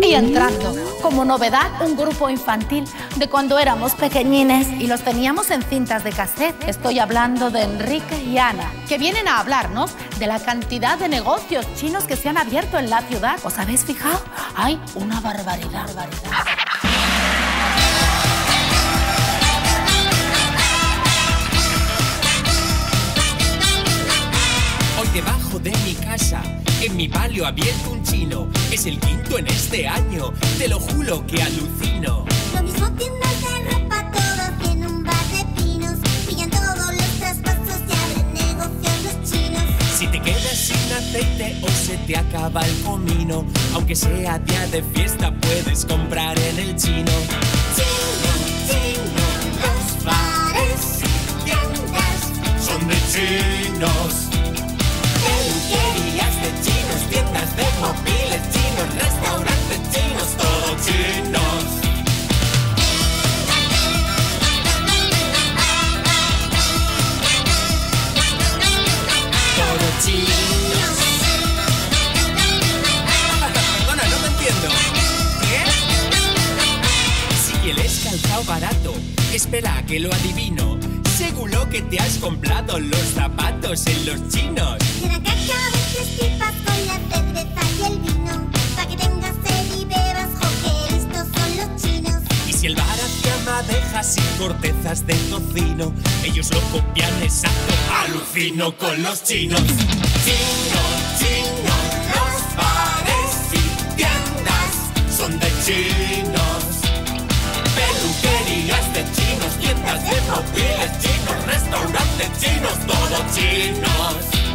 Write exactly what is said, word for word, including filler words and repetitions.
Y entrando, como novedad, un grupo infantil de cuando éramos pequeñines y los teníamos en cintas de cassette. Estoy hablando de Enrique y Ana, que vienen a hablarnos de la cantidad de negocios chinos que se han abierto en la ciudad. ¿Os habéis fijado? Hay una barbaridad, barbaridad. Hoy debajo de mi casa, en mi palio ha abierto un chino. Es el quinto en este año, te lo juro que alucino. Lo mismo tiendas de ropa, todos tienen un bar de pinos. Pillan todos los traspasos y abren negocios los chinos. Si te quedas sin aceite o se te acaba el comino, aunque sea día de fiesta puedes comprar en el chino. Chino, chino, los bares y tiendas son de chinos. Peluquerías de chinos, tiendas de móviles chinos, restaurantes chinos, todo chinos. Todo chinos. Perdona, no me entiendo. ¿Qué? Si quieres calzado barato, espera que lo adivino. Seguro que te has comprado los zapatos en los chinos. Tiene caca, veces pipas con la cerveza y el vino. Pa' que tengas sed y bebas, jo, que listos son los chinos. Y si el bar hacia madejas y cortezas de tocino, ellos lo copian exacto. Alucino con los chinos. Chino, chino, los bares y tiendas son de chinos. Peluquerías de chinos, tiendas de móviles chinos, restaurantes chinos, todo chinos.